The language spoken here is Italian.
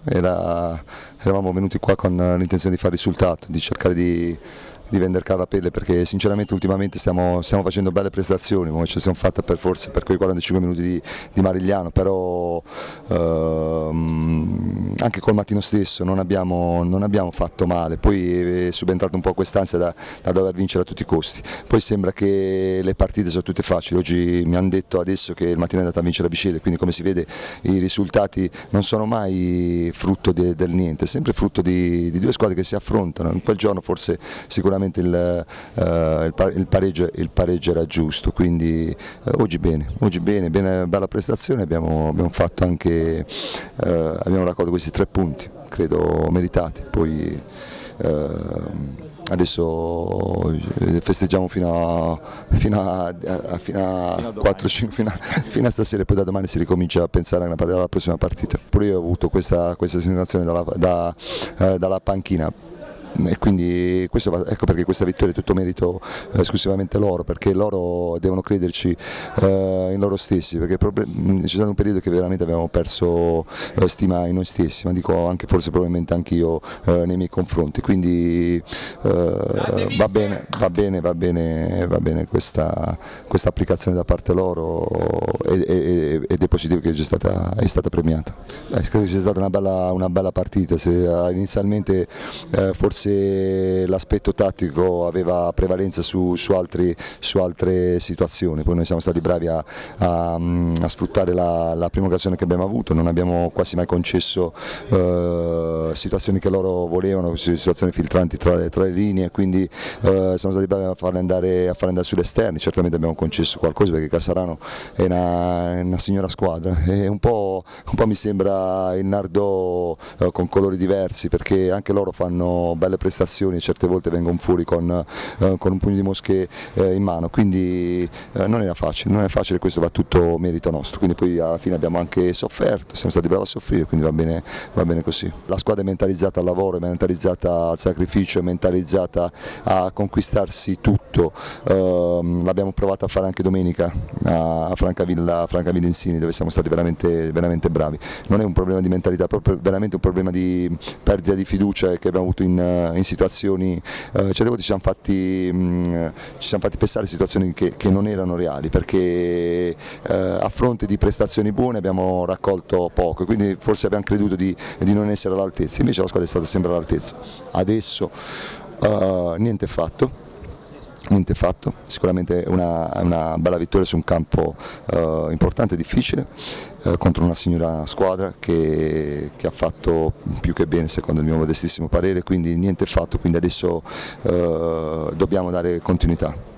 eravamo venuti qua con l'intenzione di fare risultato, di cercare di vendere cara la pelle, perché sinceramente ultimamente stiamo facendo belle prestazioni, come ci siamo fatte forse per quei 45 minuti di Marigliano, però anche col mattino stesso non abbiamo fatto male, poi è subentrata un po' quest'ansia da dover vincere a tutti i costi. Poi sembra che le partite sono tutte facili, oggi mi hanno detto adesso che il mattino è andato a vincere a Biceglie, quindi come si vede i risultati non sono mai frutto del niente, è sempre frutto di due squadre che si affrontano. In quel giorno forse sicuramente il pareggio era giusto, quindi oggi bene, bella prestazione, abbiamo fatto anche, abbiamo raccolto questi 3 punti, credo meritati, poi adesso festeggiamo fino a 4-5, fino a stasera, e poi da domani si ricomincia a pensare alla prossima partita. Pure io ho avuto questa sensazione dalla panchina. E quindi ecco perché questa vittoria è tutto merito esclusivamente loro, perché loro devono crederci in loro stessi, perché c'è stato un periodo che veramente avevamo perso stima in noi stessi, ma dico anche forse probabilmente anch'io nei miei confronti, quindi va bene questa applicazione da parte loro ed è positivo che è stata premiata. Credo che sia stata una bella partita, se inizialmente forse l'aspetto tattico aveva prevalenza su altre situazioni, poi noi siamo stati bravi a sfruttare la prima occasione che abbiamo avuto, non abbiamo quasi mai concesso situazioni che loro volevano, situazioni filtranti tra le linee, quindi siamo stati bravi a farle andare sugli esterni. Certamente abbiamo concesso qualcosa perché Casarano è una signora squadra, e un po' mi sembra il Nardò con colori diversi, perché anche loro fanno belle prestazioni e certe volte vengono fuori con un pugno di mosche in mano, quindi non era facile, questo va tutto merito nostro, quindi poi alla fine abbiamo anche sofferto, siamo stati bravi a soffrire, quindi va bene così. La squadra è mentalizzata al lavoro, è mentalizzata al sacrificio, è mentalizzata a conquistarsi tutto, l'abbiamo provato a fare anche domenica a Francavilla Insini, dove siamo stati veramente bravi. Non è un problema di mentalità, è proprio veramente un problema di perdita di fiducia che abbiamo avuto in situazioni, certe volte ci siamo fatti pensare situazioni che non erano reali, perché a fronte di prestazioni buone abbiamo raccolto poco, quindi forse abbiamo creduto di non essere all'altezza, invece la squadra è stata sempre all'altezza. Adesso niente è fatto. Sicuramente una bella vittoria su un campo importante e difficile, contro una signora squadra che ha fatto più che bene secondo il mio modestissimo parere, quindi niente è fatto, quindi adesso dobbiamo dare continuità.